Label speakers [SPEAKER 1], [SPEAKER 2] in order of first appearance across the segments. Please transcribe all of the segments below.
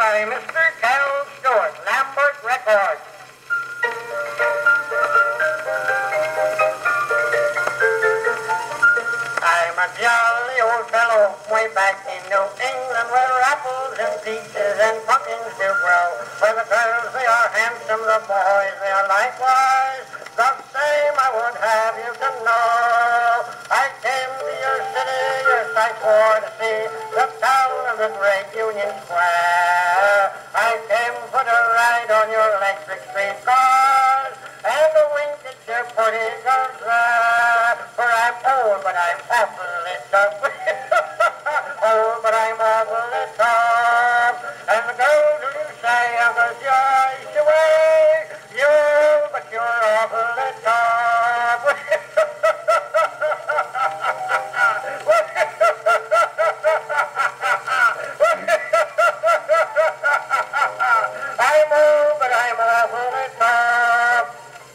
[SPEAKER 1] by Mr. Cal Stewart, Lambert Records. I'm a jolly old fellow way back in New England where apples and peaches and pumpkins do grow. Where the girls, they are handsome, the boys, they are likewise the same. I would have you to know. I came to your city, your sight for to see the town of the great Union Square. I came for to ride on your electric street cars and to wink at your pretty girls there. For I'm old, but I'm awfully tough. Old, but I'm awfully tough. And the girls who you say I'm a joyous away, you, but you're awfully tough. I'm old, but I'm awfully tough.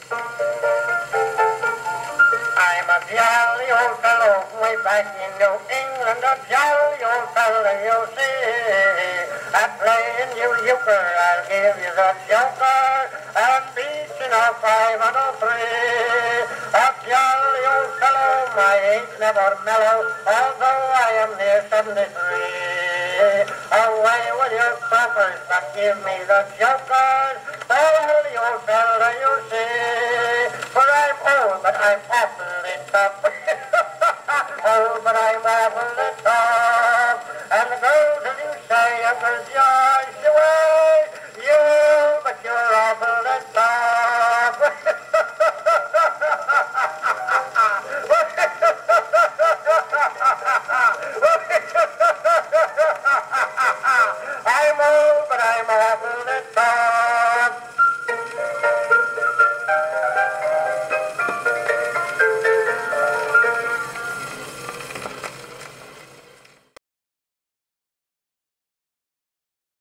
[SPEAKER 1] I'm a jolly old fellow way back in New England, a jolly old fellow, you see. At playing you euchre, I'll give you the joker, and beating a 5 and a 3. A jolly old fellow, my age never mellow, although I am near 73. Away with your crackers, but give me the jokers, jolly old fellow, you see. For I'm old, but I'm